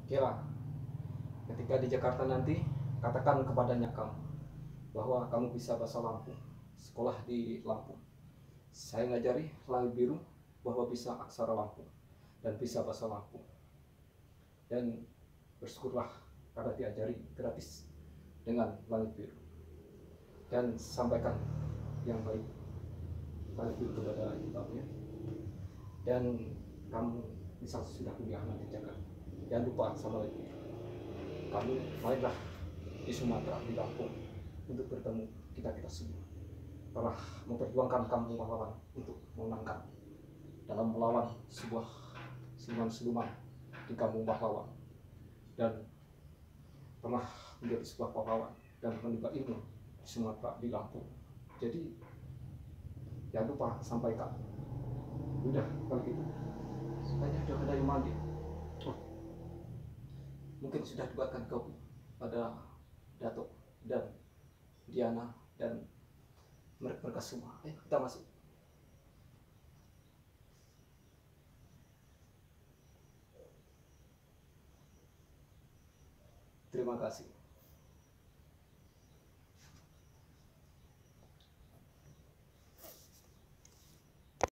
Oke lah, ketika di Jakarta nanti, katakan kepadanya kamu bahwa kamu bisa bahasa Lampung, sekolah di Lampung. Saya ngajari langit biru bahwa bisa aksara Lampung dan bisa bahasa Lampung. Dan bersyukurlah karena diajari gratis dengan langit biru. Dan sampaikan yang baik langit biru kepada ibunya. Dan kamu misal sudah punya anak di Jakarta, jangan lupa sama langit biru. Kamu mainlah di Sumatera, di Lampung, untuk bertemu kita semua. Telah memperjuangkan kamu pahlawan untuk memenangkan dalam melawan sebuah siluman-siluman di kampung pahlawan, dan pernah menjadi sebuah pahlawan dan menimba ilmu di Sumatera, di Lampung. Jadi jangan lupa sampaikan. Udah kalau gitu, kayaknya sudah ada yang mandi. Oh, mungkin sudah dibuatkan kopi pada Datuk dan Diana dan mereka semua. Ayo kita masuk. Terima kasih.